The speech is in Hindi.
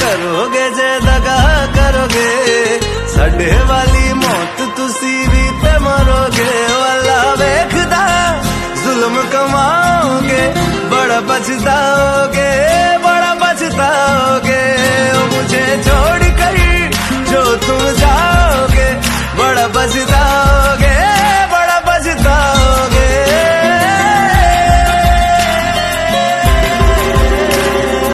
करोगे जे दगा करोगे साडे वाली मौत तुसी भी ते मरोगे वाला वेखदा जुल्म कमाओगे बड़ा पछताओगे